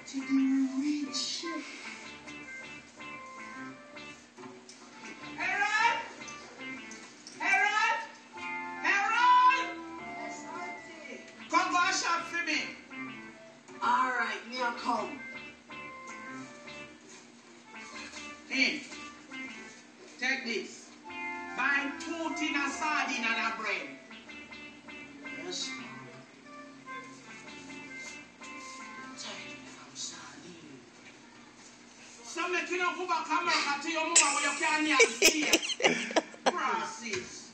to the rich. Harold! Harold! Harold! Yes, auntie. Come go and shop for me. All right, me I'll come. Hey, take this. Buy 2 tin of sardine and a bread. Yes, mom. I'm tired of sardine. So make you know go back America to your mama where you can't see it. Process.